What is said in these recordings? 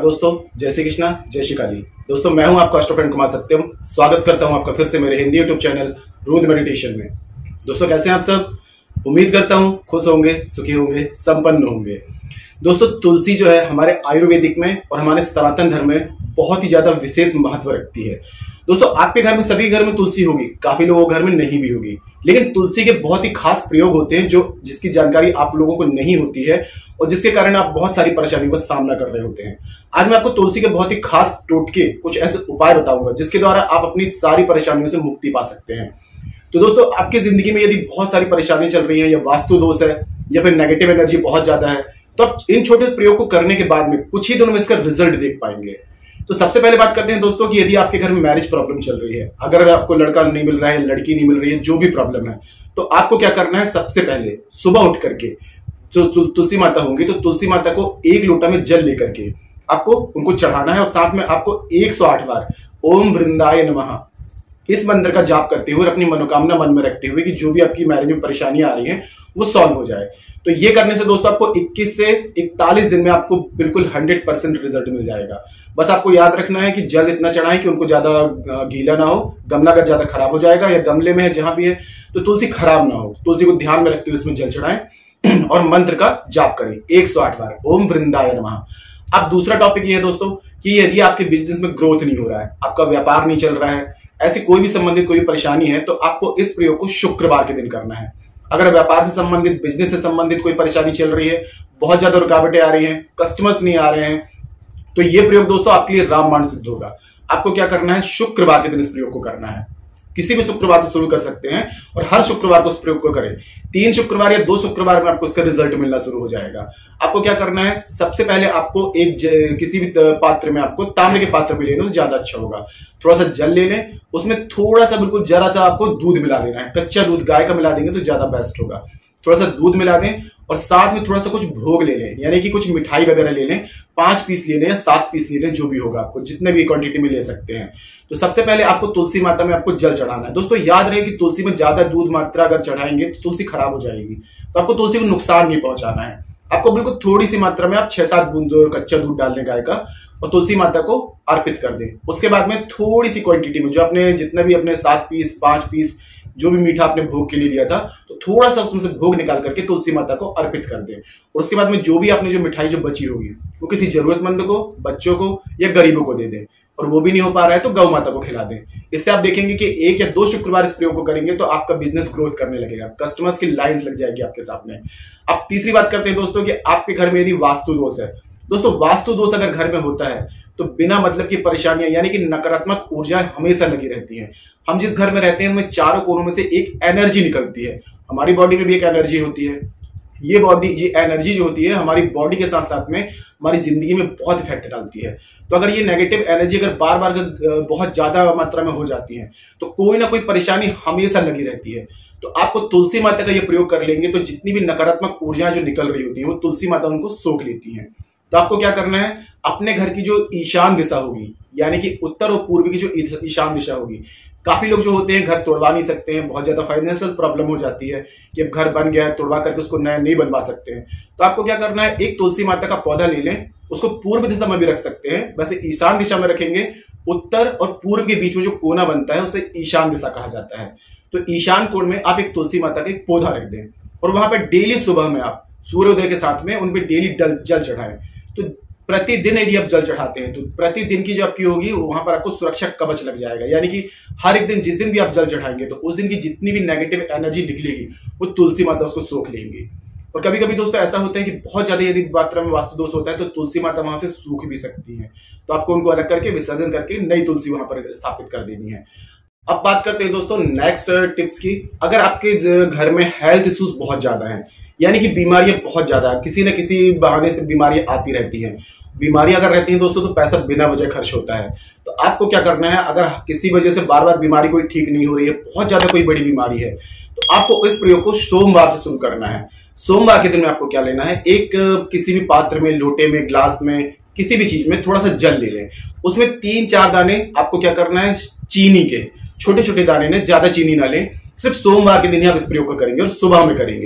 दोस्तों, जय श्री कृष्णा, जय श्री काली। दोस्तों, मैं हूं आपका एस्ट्रो फ्रेंड कुमार सत्यम। स्वागत करता हूं आपका फिर से मेरे हिंदी यूट्यूब चैनल रूद मेडिटेशन में। दोस्तों, कैसे हैं आप सब? उम्मीद करता हूं खुश होंगे, सुखी होंगे, संपन्न होंगे। दोस्तों, तुलसी जो है हमारे आयुर्वेदिक में और हमारे सनातन धर्म में बहुत ही ज्यादा विशेष महत्व रखती है। दोस्तों, आपके घर में, सभी घर में तुलसी होगी, काफी लोगों के घर में नहीं भी होगी, लेकिन तुलसी के बहुत ही खास प्रयोग होते हैं जिसकी जानकारी आप लोगों को नहीं होती है और जिसके कारण आप बहुत सारी परेशानियों का सामना कर रहे होते हैं। आज मैं आपको तुलसी के बहुत ही खास टोटके, कुछ ऐसे उपाय बताऊंगा जिसके द्वारा आप अपनी सारी परेशानियों से मुक्ति पा सकते हैं। तो दोस्तों, आपकी जिंदगी में यदि बहुत सारी परेशानी चल रही है, या वास्तु दोष है, या फिर नेगेटिव एनर्जी बहुत ज्यादा है, तो आप इन छोटे प्रयोग को करने के बाद में कुछ ही दिनों में इसका रिजल्ट देख पाएंगे। तो सबसे पहले बात करते हैं दोस्तों कि यदि आपके घर में मैरिज प्रॉब्लम चल रही है, अगर आपको लड़का नहीं मिल रहा है, लड़की नहीं मिल रही है, जो भी प्रॉब्लम है, तो आपको क्या करना है? सबसे पहले सुबह उठ करके जो तुलसी माता होंगी, तो तुलसी माता को एक लोटा में जल लेकर के आपको उनको चढ़ाना है और साथ में आपको 108 बार ओम वृंदाय नमः इस मंत्र का जाप करते हुए, अपनी मनोकामना मन में रखते हुए कि जो भी आपकी मैरिज में परेशानी आ रही है वो सॉल्व हो जाए। तो ये करने से दोस्तों आपको 21 से 41 दिन में आपको बिल्कुल 100% रिजल्ट मिल जाएगा। बस आपको याद रखना है कि जल इतना चढ़ाएं कि उनको ज्यादा गीला ना हो, गमला अगर ज्यादा खराब हो जाएगा, या गमले में है जहां भी है तो तुलसी खराब ना हो, तुलसी को ध्यान में रखते हुए उसमें जल चढ़ाएं और मंत्र का जाप करें 108 बार ओम वृंदाय नमः। अब दूसरा टॉपिक ये है दोस्तों कि यदि आपके बिजनेस में ग्रोथ नहीं हो रहा है, आपका व्यापार नहीं चल रहा है, ऐसी कोई भी संबंधित कोई परेशानी है, तो आपको इस प्रयोग को शुक्रवार के दिन करना है। अगर व्यापार से संबंधित, बिजनेस से संबंधित कोई परेशानी चल रही है, बहुत ज्यादा रुकावटें आ रही हैं, कस्टमर्स नहीं आ रहे हैं, तो ये प्रयोग दोस्तों आपके लिए रामबाण सिद्ध होगा। आपको क्या करना है? शुक्रवार के दिन इस प्रयोग को करना है। किसी भी शुक्रवार से शुरू कर सकते हैं और हर शुक्रवार को इस प्रयोग को करें। 3 शुक्रवार या 2 शुक्रवार में आपको इसका रिजल्ट मिलना शुरू हो जाएगा। आपको क्या करना है? सबसे पहले आपको किसी भी पात्र में, आपको तांबे के पात्र में लेना तो ज्यादा अच्छा होगा। थोड़ा सा जल ले लें, उसमें थोड़ा सा, बिल्कुल जरा सा आपको दूध मिला देना है। कच्चा दूध गाय का मिला देंगे तो ज्यादा बेस्ट होगा। थोड़ा सा दूध मिला दें और साथ में थोड़ा सा कुछ भोग ले लें, यानी कि कुछ मिठाई वगैरह ले लें। 5 पीस ले लें या 7 पीस ले लें, जो भी होगा, आपको जितने भी क्वांटिटी में ले सकते हैं। तो सबसे पहले आपको तुलसी माता में आपको जल चढ़ाना है। दोस्तों, याद रहे कि तुलसी में ज्यादा दूध मात्रा अगर चढ़ाएंगे तो तुलसी खराब हो जाएगी, तो आपको तुलसी को नुकसान नहीं पहुंचाना है। आपको बिल्कुल थोड़ी सी मात्रा में आप 6-7 बूंद कच्चा दूध डाल दें गाय का और तुलसी माता को अर्पित कर दें। उसके बाद में थोड़ी सी क्वांटिटी में, जो आपने जितना भी अपने 7 पीस 5 पीस जो भी मीठा आपने भोग के लिए लिया था, तो थोड़ा सा उसमें से भोग निकाल करके तुलसी माता को अर्पित कर दें। और उसके बाद में जो भी आपने जो मिठाई जो बची होगी वो किसी जरूरतमंद को, बच्चों को या गरीबों को दे दें। और वो भी नहीं हो पा रहा है तो गौ माता को खिला दें। इससे आप देखेंगे कि 1 या 2 शुक्रवार इस प्रयोग को करेंगे तो आपका बिजनेस ग्रोथ करने लगेगा, कस्टमर्स की लाइन्स लग जाएगी आपके सामने। अब तीसरी बात करते हैं दोस्तों कि आपके घर में यदि वास्तु दोष है। दोस्तों, वास्तु दोष अगर घर में होता है तो बिना मतलब की परेशानियां, यानी कि नकारात्मक ऊर्जा हमेशा लगी रहती है। हम जिस घर में रहते हैं उनमें चारों कोनों में से एक एनर्जी निकलती है। हमारी बॉडी में भी एक एनर्जी होती है। ये एनर्जी जो होती है हमारी बॉडी के साथ साथ में हमारी जिंदगी में बहुत इफेक्ट डालती है। तो अगर ये नेगेटिव एनर्जी अगर बार बार बहुत ज्यादा मात्रा में हो जाती है तो कोई ना कोई परेशानी हमेशा लगी रहती है। तो आपको तुलसी माता का ये प्रयोग कर लेंगे तो जितनी भी नकारात्मक ऊर्जा जो निकल रही होती है वो तुलसी माता उनको सोख लेती है। तो आपको क्या करना है? अपने घर की जो ईशान दिशा होगी, यानी कि उत्तर और पूर्व की जो ईशान दिशा होगी, काफी लोग जो होते हैं घर तोड़वा नहीं सकते हैं, बहुत ज्यादा फाइनेंशियल प्रॉब्लम हो जाती है कि अब घर बन गया है, तोड़वा करके उसको नया नहीं बनवा सकते हैं। तो आपको क्या करना है? एक तुलसी माता का पौधा ले लें, उसको पूर्व दिशा में भी रख सकते हैं, वैसे ईशान दिशा में रखेंगे। उत्तर और पूर्व के बीच में जो कोना बनता है उसे ईशान दिशा कहा जाता है। तो ईशान कोण में आप एक तुलसी माता का एक पौधा रख दें और वहां पर डेली सुबह में आप सूर्योदय के साथ में उनपे डेली जल चढ़ाएं। तो प्रतिदिन यदि आप जल चढ़ाते हैं तो प्रतिदिन की जो आपकी होगी वहां पर आपको सुरक्षा कवच लग जाएगा, यानी कि हर एक दिन, जिस दिन भी आप जल चढ़ाएंगे तो उस दिन की जितनी भी नेगेटिव एनर्जी निकलेगी वो तुलसी माता उसको सोख लेंगी। और कभी कभी दोस्तों ऐसा होता है कि बहुत ज्यादा यदि मात्रा में वास्तु दोष होता है तो तुलसी माता वहां से सूख भी सकती है, तो आपको उनको अलग करके विसर्जन करके नई तुलसी वहां पर स्थापित कर देनी है। अब बात करते हैं दोस्तों नेक्स्ट टिप्स की। अगर आपके घर में हेल्थ इश्यूज बहुत ज्यादा है, यानी कि बीमारियां बहुत ज्यादा, किसी न किसी बहाने से बीमारियां आती रहती हैं, बीमारियां अगर रहती हैं दोस्तों तो पैसा बिना वजह खर्च होता है। तो आपको क्या करना है? अगर किसी वजह से बार बार बीमारी कोई ठीक नहीं हो रही है, बहुत ज्यादा कोई बड़ी बीमारी है, तो आपको इस प्रयोग को सोमवार से शुरू करना है। सोमवार के दिन में आपको क्या लेना है? एक किसी भी पात्र में, लोटे में, ग्लास में, किसी भी चीज में थोड़ा सा जल ले लें। उसमें 3-4 दाने आपको क्या करना है? चीनी के छोटे छोटे दाने ने, ज्यादा चीनी ना लें। सिर्फ सोमवार के दिन ही आप इस प्रयोग को करेंगे और सुबह में करेंगे।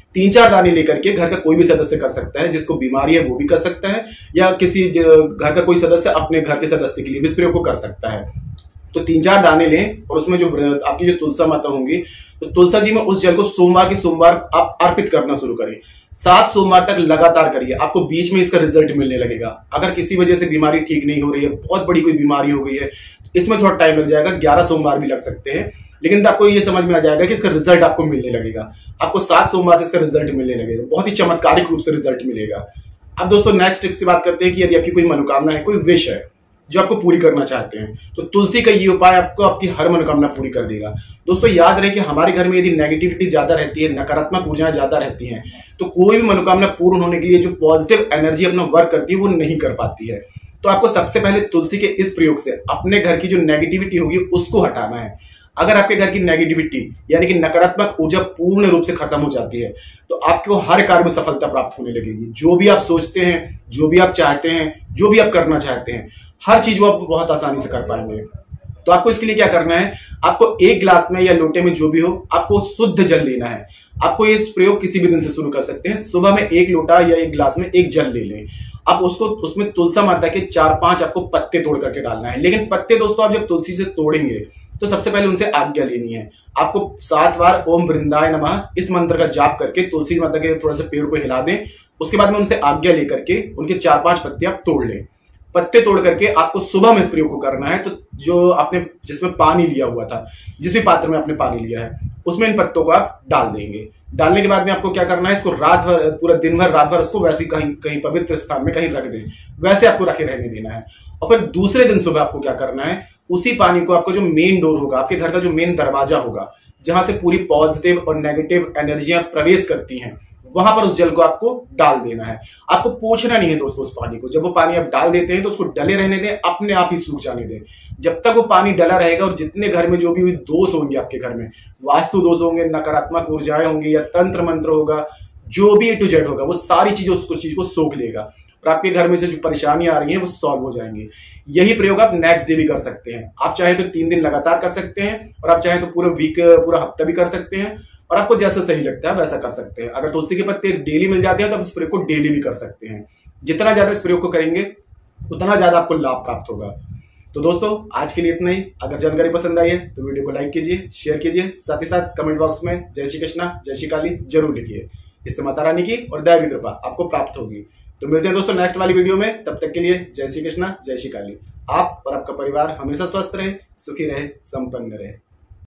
3-4 दाने लेकर के घर का कोई भी सदस्य कर सकता है, जिसको बीमारी है वो भी कर सकता है, या किसी घर का कोई सदस्य अपने घर के सदस्य के लिए भी इस प्रयोग को कर सकता है। तो 3-4 दाने लें और उसमें जो आपकी जो तुलसा माता होंगी, तो तुलसा जी में उस जल को सोमवार के सोमवार आप अर्पित करना शुरू करें। 7 सोमवार तक लगातार करिए, आपको बीच में इसका रिजल्ट मिलने लगेगा। अगर किसी वजह से बीमारी ठीक नहीं हो रही है, बहुत बड़ी कोई बीमारी हो गई है, इसमें थोड़ा टाइम लग जाएगा, 11 सोमवार भी लग सकते हैं, लेकिन आपको ये समझ में आ जाएगा कि इसका रिजल्ट आपको मिलने लगेगा। आपको 7 सोमवार से इसका रिजल्ट मिलने लगेगा, बहुत ही चमत्कारिक रूप से रिजल्ट मिलेगा। अब दोस्तों नेक्स्ट टिप से बात करते हैं कि यदि आपकी कोई मनोकामना है, कोई विश है जो आपको पूरी करना चाहते हैं, तो तुलसी का ये उपाय आपको आपकी हर मनोकामना पूरी कर देगा। दोस्तों याद रहे कि हमारे घर में यदि नेगेटिविटी ज्यादा रहती है, नकारात्मक ऊर्जाएं ज्यादा रहती हैं, तो कोई भी मनोकामना पूर्ण होने के लिए जो पॉजिटिव एनर्जी अपना वर्क करती है वो नहीं कर पाती है। तो आपको सबसे पहले तुलसी के इस प्रयोग से अपने घर की जो नेगेटिविटी होगी उसको हटाना है। अगर आपके घर की नेगेटिविटी यानी कि नकारात्मक ऊर्जा पूर्ण रूप से खत्म हो जाती है, तो आपको हर कार्य में सफलता प्राप्त होने लगेगी। जो भी आप सोचते हैं, जो भी आप चाहते हैं, जो भी आप करना चाहते हैं, हर चीज वो आप बहुत आसानी से कर पाएंगे। तो आपको इसके लिए क्या करना है, आपको एक गिलास में या लोटे में जो भी हो, आपको शुद्ध जल लेना है। आपको ये प्रयोग किसी भी दिन से शुरू कर सकते हैं। सुबह में 1 लोटा या 1 गिलास में 1 जल ले लें। आप उसको उसमें तुलसा माता के 4-5 आपको पत्ते तोड़ करके डालना है। लेकिन पत्ते दोस्तों आप जब तुलसी से तोड़ेंगे तो सबसे पहले उनसे आज्ञा लेनी है। आपको 7 बार ओम वृंदाय नमः इस मंत्र का जाप करके तुलसी माता के थोड़ा सा पेड़ को हिला दें। उसके बाद में उनसे आज्ञा लेकर के उनके 4-5 पत्ते आप तोड़ लें। पत्ते तोड़ करके आपको सुबह में इस प्रयोग को करना है। तो जो आपने जिसमें पानी लिया हुआ था, जिस भी पात्र में आपने पानी लिया है, उसमें इन पत्तों को आप डाल देंगे। डालने के बाद में आपको क्या करना है, इसको रात भर, पूरा दिन भर, रात भर उसको वैसे कहीं कहीं पवित्र स्थान में कहीं रख दें, वैसे आपको रखे रहने देना है। और फिर दूसरे दिन सुबह आपको क्या करना है, उसी पानी को आपको जो मेन डोर होगा, आपके घर का जो मेन दरवाजा होगा, जहां से पूरी पॉजिटिव और नेगेटिव एनर्जियां प्रवेश करती हैं, वहां पर उस जल को आपको डाल देना है। आपको पूछना नहीं है दोस्तों उस पानी को। जब वो पानी आप डाल देते हैं तो उसको डले रहने दें, अपने आप ही सूख जाने दें। जब तक वो पानी डला रहेगा और जितने घर में जो भी दोष होंगे, आपके घर में वास्तु दोष होंगे, नकारात्मक ऊर्जाएं होंगी या तंत्र मंत्र होगा, जो भी A to Z होगा, वो सारी चीजें उसको चीज को सोख लेगा और आपके घर में से जो परेशानी आ रही है वो सॉल्व हो जाएंगी। यही प्रयोग आप नेक्स्ट डे भी कर सकते हैं। आप चाहे तो 3 दिन लगातार कर सकते हैं और आप चाहे तो पूरा वीक, पूरा हफ्ता भी कर सकते हैं, और आपको जैसा सही लगता है वैसा कर सकते हैं। अगर तुलसी के पत्ते डेली मिल जाते हैं तो आप इस प्रयोग को डेली भी कर सकते हैं। जितना ज्यादा इस प्रयोग को करेंगे उतना ज्यादा आपको लाभ प्राप्त होगा। तो दोस्तों आज के लिए इतना ही। अगर जानकारी पसंद आई है तो वीडियो को लाइक कीजिए, शेयर कीजिए, साथ ही साथ कमेंट बॉक्स में जय श्री कृष्णा, जय श्री काली जरूर लिखिए। इससे माता रानी की और दैवी कृपा आपको प्राप्त होगी। तो मिलते हैं दोस्तों नेक्स्ट वाली वीडियो में। तब तक के लिए जय श्री कृष्णा, जय श्री काली। आप और आपका परिवार हमेशा स्वस्थ रहे, सुखी रहे, संपन्न रहे।